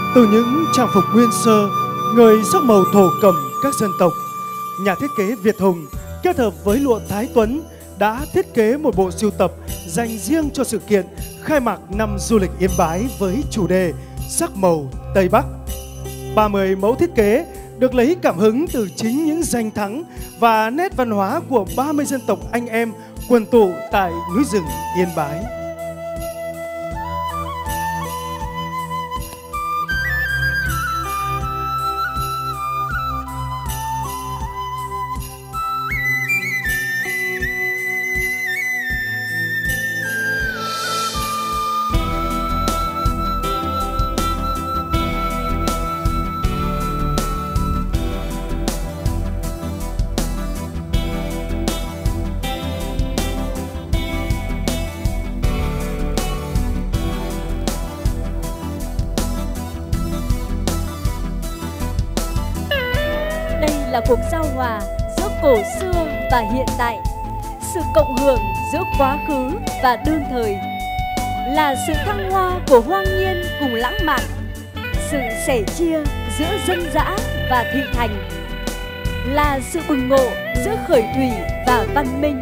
Từ những trang phục nguyên sơ, người sắc màu thổ cẩm các dân tộc, nhà thiết kế Việt Hùng kết hợp với lụa Thái Tuấn đã thiết kế một bộ sưu tập dành riêng cho sự kiện khai mạc năm du lịch Yên Bái với chủ đề Sắc màu Tây Bắc. 30 mẫu thiết kế được lấy cảm hứng từ chính những danh thắng và nét văn hóa của 30 dân tộc anh em quần tụ tại núi rừng Yên Bái. Là cuộc giao hòa giữa cổ xưa và hiện tại, sự cộng hưởng giữa quá khứ và đương thời, là sự thăng hoa của hoang nhiên cùng lãng mạn, sự sẻ chia giữa dân dã và thị thành, là sự bừng ngộ giữa khởi thủy và văn minh.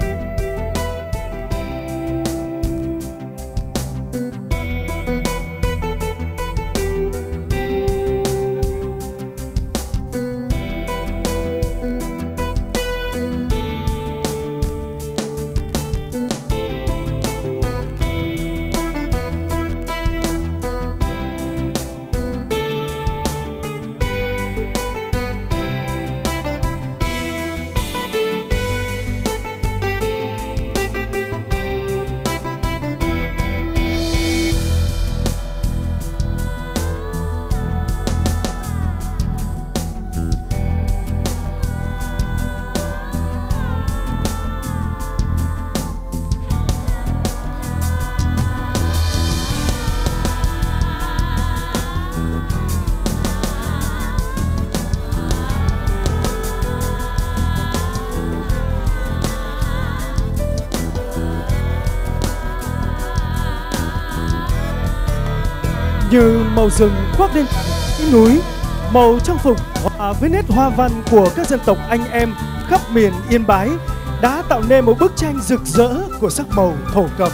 Như màu rừng khoác lên núi, màu trang phục hòa với nét hoa văn của các dân tộc anh em khắp miền Yên Bái đã tạo nên một bức tranh rực rỡ của sắc màu thổ cẩm.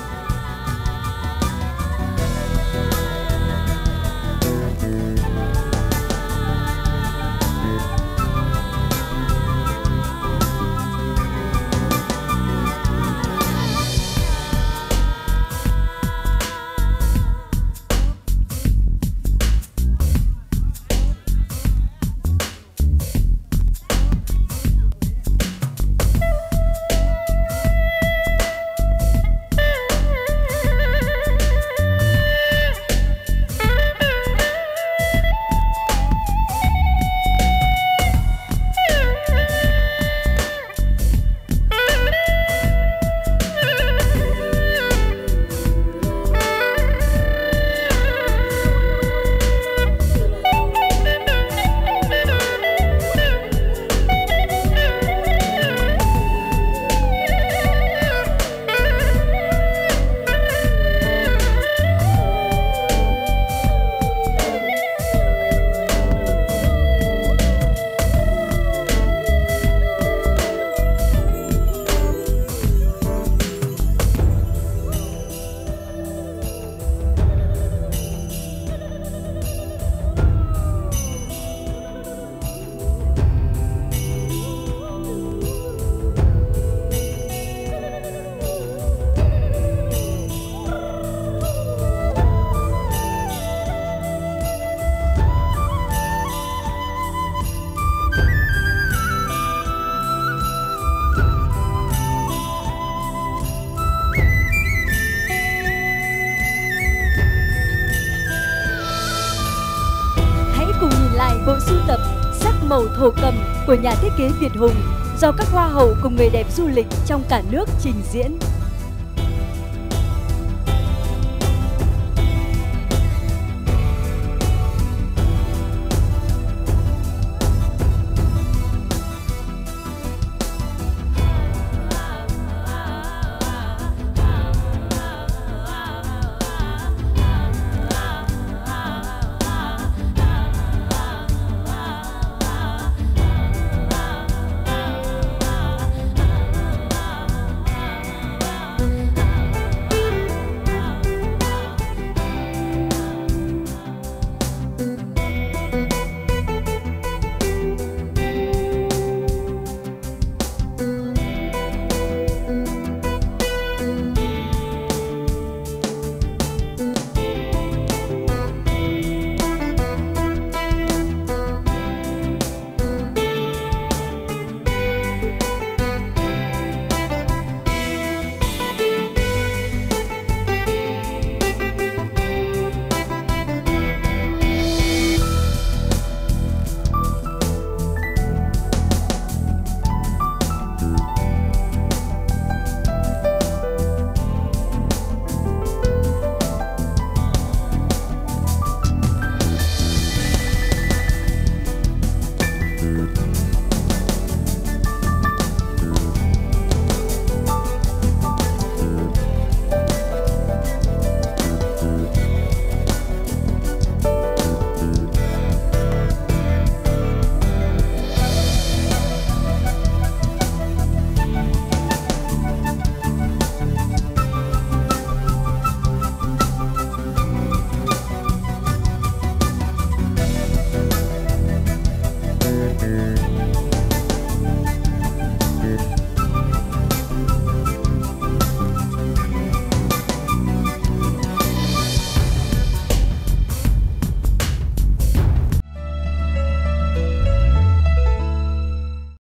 Bộ sưu tập Sắc màu thổ cẩm của nhà thiết kế Việt Hùng do các hoa hậu cùng người đẹp du lịch trong cả nước trình diễn.